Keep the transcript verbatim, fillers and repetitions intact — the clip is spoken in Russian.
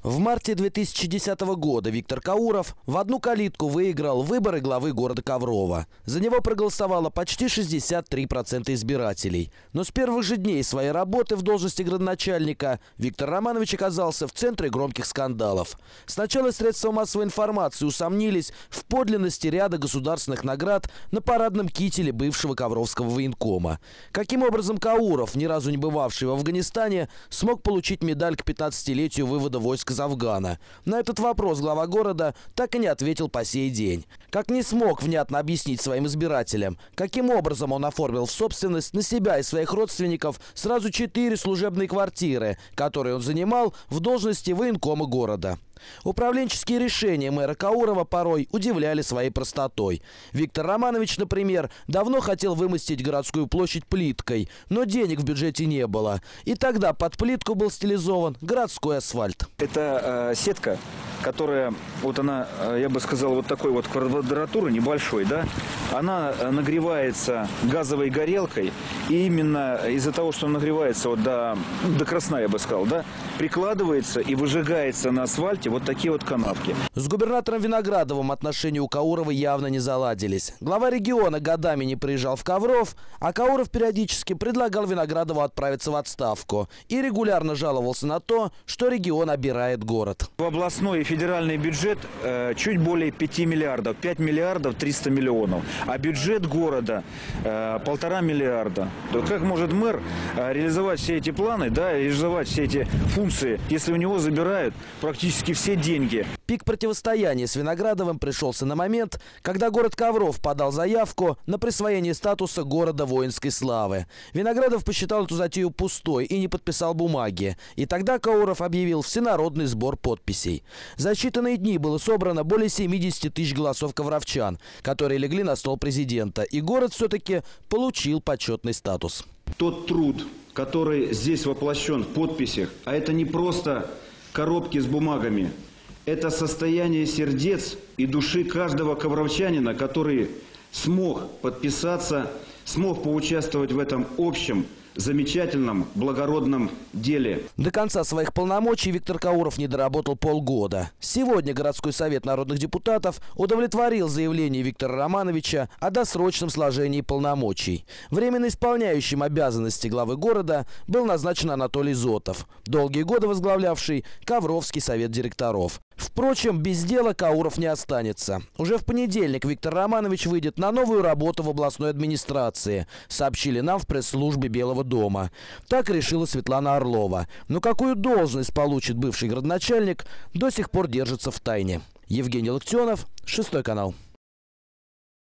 В марте две тысячи десятого года Виктор Кауров в одну калитку выиграл выборы главы города Коврова. За него проголосовало почти шестьдесят три процента избирателей. Но с первых же дней своей работы в должности градоначальника Виктор Романович оказался в центре громких скандалов. Сначала средства массовой информации усомнились в подлинности ряда государственных наград на парадном кителе бывшего ковровского военкома. Каким образом Кауров, ни разу не бывавший в Афганистане, смог получить медаль к пятнадцатилетию вывода войск из Афгана? На этот вопрос глава города так и не ответил по сей день. Как не смог внятно объяснить своим избирателям, каким образом он оформил в собственность на себя и своих родственников сразу четыре служебные квартиры, которые он занимал в должности военкома города. Управленческие решения мэра Каурова порой удивляли своей простотой. Виктор Романович, например, давно хотел вымостить городскую площадь плиткой, но денег в бюджете не было. И тогда под плитку был стилизован городской асфальт. Это э, сетка, которая, вот она, я бы сказал, вот такой вот квадратуры небольшой, да, она нагревается газовой горелкой, и именно из-за того, что она нагревается вот до, до красна, я бы сказал, да, прикладывается и выжигается на асфальте вот такие вот канавки. С губернатором Виноградовым отношения у Каурова явно не заладились. Глава региона годами не приезжал в Ковров, а Кауров периодически предлагал Виноградову отправиться в отставку и регулярно жаловался на то, что регион обирает город. В областной и федеральный бюджет э, чуть более пяти миллиардов, пять миллиардов триста миллионов, а бюджет города э, полтора миллиарда. То как может мэр э, реализовать все эти планы, да, реализовать все эти функции, если у него забирают практически все деньги? Пик противостояния с Виноградовым пришелся на момент, когда город Ковров подал заявку на присвоение статуса города воинской славы. Виноградов посчитал эту затею пустой и не подписал бумаги. И тогда Кауров объявил всенародный сбор подписей. За считанные дни было собрано более семидесяти тысяч голосов ковровчан, которые легли на стол президента. И город все-таки получил почетный статус. Тот труд, который здесь воплощен в подписях, а это не просто коробки с бумагами, это состояние сердец и души каждого ковровчанина, который смог подписаться, смог поучаствовать в этом общем, замечательном, благородном деле. До конца своих полномочий Виктор Кауров не доработал полгода. Сегодня городской совет народных депутатов удовлетворил заявление Виктора Романовича о досрочном сложении полномочий. Временно исполняющим обязанности главы города был назначен Анатолий Зотов, долгие годы возглавлявший Ковровский совет директоров. Впрочем, без дела Кауров не останется. Уже в понедельник Виктор Романович выйдет на новую работу в областной администрации, сообщили нам в пресс-службе Белого дома. Так решила Светлана Орлова. Но какую должность получит бывший градоначальник, до сих пор держится в тайне. Евгений Локтионов, Шестой канал.